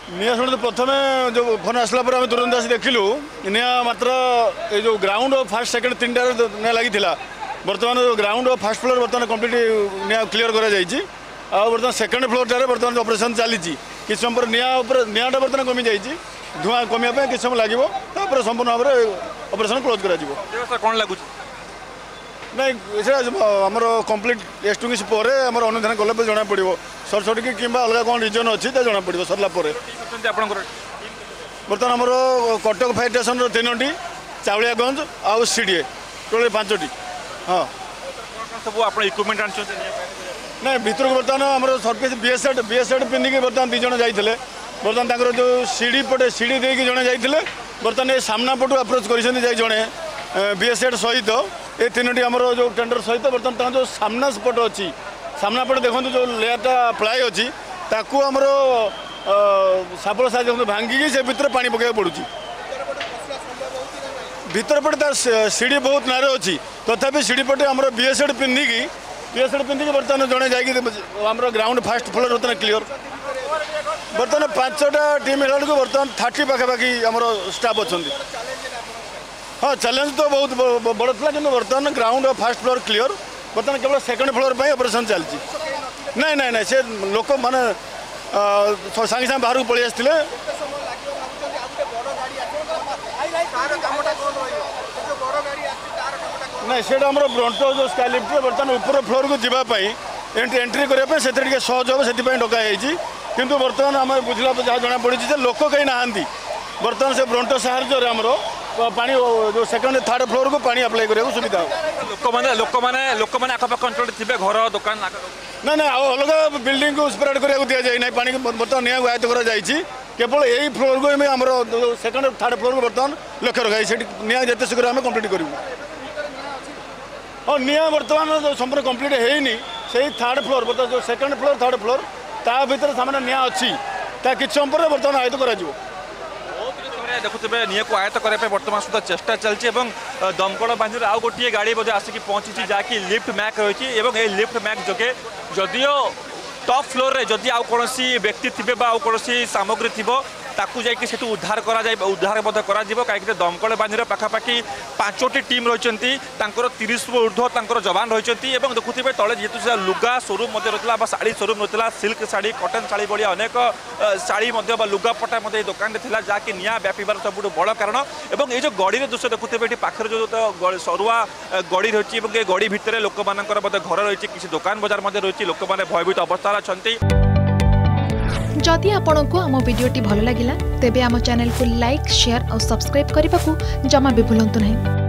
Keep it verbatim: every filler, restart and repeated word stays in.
निया शुणु प्रथम जो फोन आसला आम तुरंत आस देखिलु निया मात्र ये जो ग्राउंड और फास्ट सेकेंड तीन टार निया लगी बर्तमान ग्राउंड और फास्ट फ्लोर बर्तमान कंप्लीट निया क्लीयर करा जाइए बर्तमान सेकेंड फ्लोर टारे बर्तमान ऑपरेशन चली किसी समय पर निया नियाटा बर्तमान कमी जाइए धुआं कमिया किसी समय लगे तापर संपूर्ण भाव में ऑपरेशन क्लोज करा कौन लगुच नहीं से आमर कम्प्लीट एस्टिंग्विश पर आमर अनुधान कला जना पड़ो सर्ट सर्ट कि अलग कौन रिजन अच्छी जना पड़ो सरला बर्तमान आमर कटक फायर स्टेशन तीनो चावलियागंज आउ सीडीए टोटल पांचटी हाँ सब आप इक्विपमेंट आन ना भर को बर्तमान आम service BS set BS set पिंधिकी बर्तमान दिज जाते बर्तमान तक जो सीढ़ी पटे सीढ़ी देकी जड़े जाते बर्तमान ये सामना पटू अप्रोच कर जड़े बीएस सेट सहित ये तीनो आमर जो टेंडर सहित बर्तमान जो सामना पट अच्छी सामना पटे देखो जो लेयरटा प्लाय अच्छी ताकू आमर सापड़ साहय भांगिकी से भितर पानी पकड़ा पड़ू भीतर पटे तार सीढ़ी बहुत नारे अच्छी तथापि सीढ़ी पटे आम बीएस सेट पिंधिकी बीएस सेट पिंधिकी बर्तमान जड़े जाम ग्राउंड फास्ट फ्लोर बर्तमान क्लीयर बर्तमान पांचटा टीम है बर्तमान थर्टी पाखापाखि आम स्टाफ अच्छा हाँ चैलेंज तो बहुत बड़ था कि बर्तमान ग्राउंड और फास्ट फ्लोर क्लीयर बर्तमान केवल सेकेंड फ्लोर पर ऑपरेशन चलती नहीं नहीं नहीं से लोक मैंने सागे सागे बाहर को पलि आसते नहीं से ब्रंटो जो स्काई लिफ्ट बर्तमान ऊपर फ्लोर को जावाई एंट्री करने से सहज हम से डकाई किंतु बर्तमान आम बुझला जहाँ जना पड़ी लोक कहीं नहांती बर्तमान से ब्रंटो साहाଯ୍य आमर पानी जो सेकंड थर्ड फ्लोर को पानी अप्लाई करने सुविधा लोक मैंने लोक मैंने लोक मैंने आखपाख अंचल थे घर दुकान ना ना अलग बिल्डिंग को स्प्रेड करने दि जाए ना पानी बर्तमान निया आयत्त कर केवल यही फ्लोर को आम सेकंड थर्ड फ्लोर को बर्तमान लक्ष्य रखाई से निया जिते शीघ्र आम कम्प्लीट करूँ हाँ निया बर्तमान जो संपूर्ण कम्प्लीट है से थर्ड फ्लोर बर्तमान जो सेकंड फ्लोर थर्ड फ्लोर ता भर सामने निया अच्छी किसी समय पर बर्तमान आयत्त कर देखुए निया को आयत्त करने बर्तमान सुधा चेष्टा चलती दमकल बाहिनी आउ गोटे गाड़ी आसिक पहुंची जहाँकि लिफ्ट मैक रही लिफ्ट मैक जोगे जदियो टॉप फ्लोर रे जदि आउ कौन व्यक्ति थे कौन सामग्री थी ताकू जाकि से उद्धार करा जाए उद्धार कहीं दमकल बाहिनी पाखापाखि पांचटी टीम रही तीस ऊर्ध्व जवान रही देखुए तले जेहतु लुगा शोरूम रहा शाढ़ी शोरूम रहा सिल्क शाढ़ी कटन शाढ़ी भाया अनेक शाढ़ी लुगापटा दुकान में था जहाँकि निया व्यापार सब बड़ कारण और ये जो गड़ी दृश्य देखुए ये पाखे जो सरुआ गड़ी रही है गड़ी भितर लोक मान घर रही किसी दुकान बजार रही लोक मैंने भयभीत अवस्था अच्छा जदि आपंक आम भिडी भल लगा तेब आम चैनल को लाइक शेयर और सब्सक्राइब करने को जमा भी भूलु नहीं।